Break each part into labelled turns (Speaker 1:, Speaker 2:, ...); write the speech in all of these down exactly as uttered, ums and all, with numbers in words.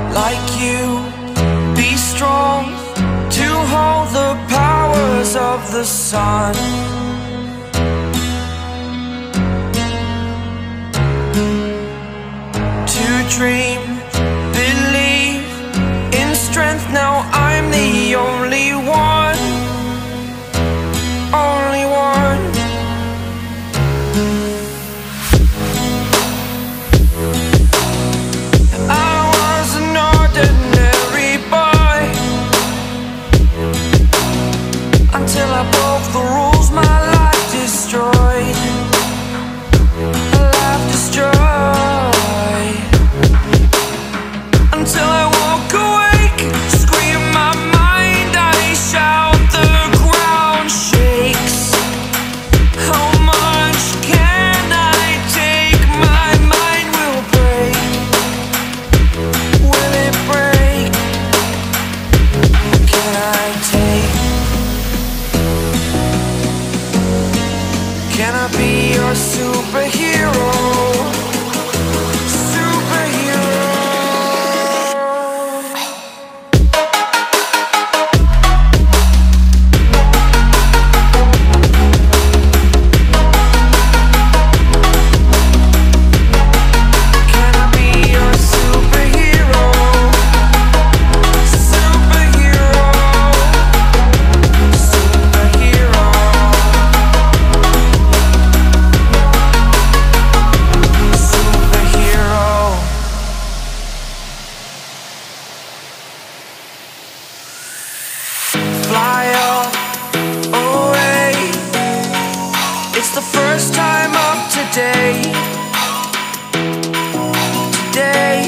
Speaker 1: like you, be strong to hold the powers of the sun. To dream, believe in strength. Now I'm the only one, only one. I was an ordinary boy until I broke the rules. My life destroyed, life destroyed. Until I woke awake, scream my mind, I shout, the ground shakes. How much can I take? My mind will break. Will it break? Can I take? Can I be your superhero? Fly up away. It's the first time of today. Today.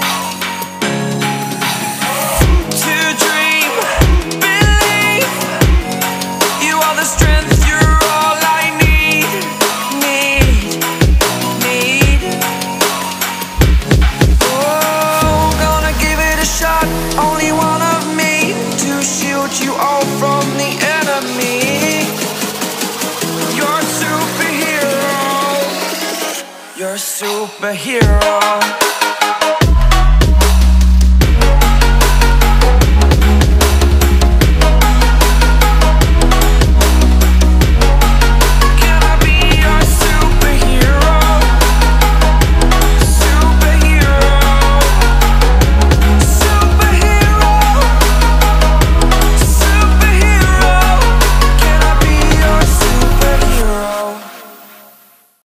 Speaker 1: To dream, believe. You are the strength, you're all I need. Need, need. Oh, gonna give it a shot. Only one of me to shield you all from the enemy. You're a superhero. You're a superhero.